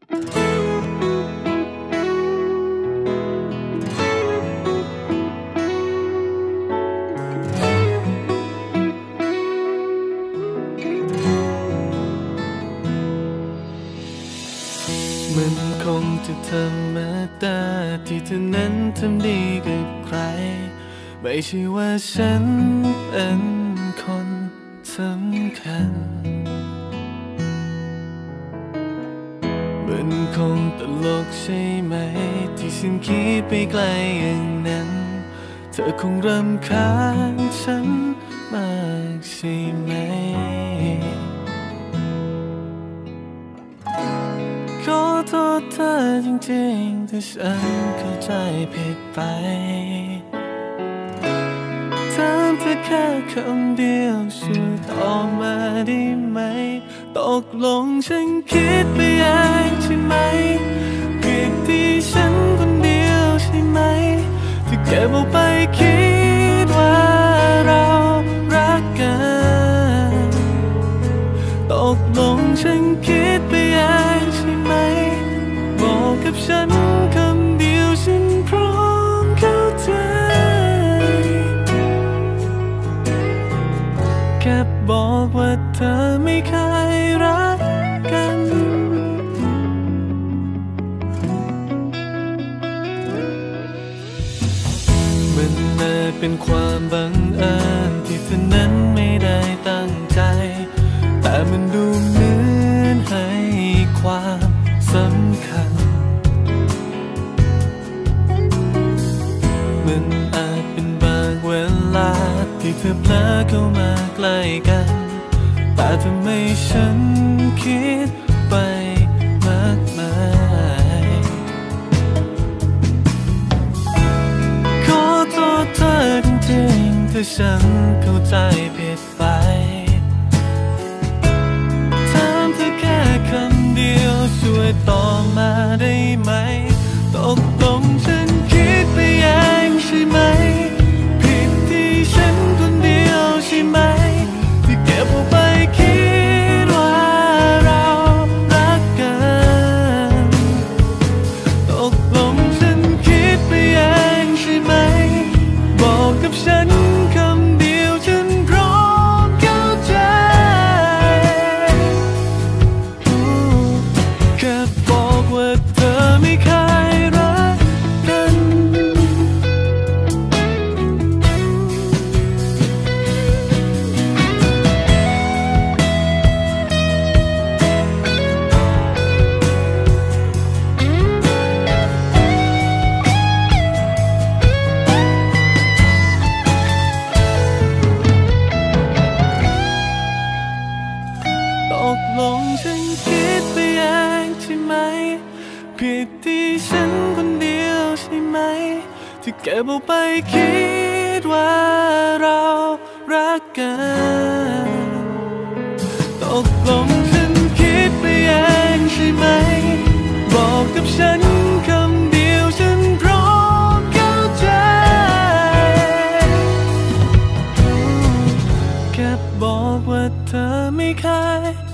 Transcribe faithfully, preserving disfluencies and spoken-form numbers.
มันคงจะธรรมดาที่เธอนั้นทำดีกับใครไม่ใช่ว่าฉันเป็นคนสำคัญมันคงตลกใช่ไหมที่ฉันคิดไปไกลอย่างนั้นเธอคงรำคาญฉันมากใช่ไหมขอโทษเธอจริงๆที่ฉันเข้าใจผิดไปถามเธอแค่คำเดียวช่วยตอบมาได้ไหมตกลงฉันคิดไปเองใช่ไหมผิดที่ฉันคนเดียวใช่ไหมที่เก็บเอาไปคิดว่าเรารักกันตกลงฉันคิดไปเองใช่ไหมบอกกับฉันคำเดียวฉันพร้อมเข้าใจแค่บอกว่าเธอไม่เคยรักกันมันน่าเป็นความบังเอิญที่เธอนั้นไม่ได้ตั้งใจแต่มันดูเหมือนให้ความสำคัญมันอาจเป็นบางเวลาที่เธอเพลอเข้ามาใกล้กันแต่ทำไมฉันคิดไปมากมายขอโทษเธอจริงๆถ้าฉันเข้าใจผิดไปถามเธอแค่คำเดียวช่วยตอบมาได้ไหมตกลงฉันคิดไปเองใช่ไหมผิดที่ฉันคนเดียวใช่ไหมที่เก็บเอาไปคิดว่าเรารักกันตกลงฉันคิดไปเองใช่ไหมบอกกับฉันคำเดียวฉันพร้อมเข้าใจแค่บอกว่าเธอไม่เคยรักกันตกลงฉันคิดไปเองใช่ไหมผิดที่ฉันคนเดียวใช่ไหมที่เก็บเอาไปคิดว่าเรารักกันตกลงฉันคิดไปเองใช่ไหมบอกกับฉันคำเดียวฉันพร้อมเข้าใจแค่บอกว่าเธอไม่เคย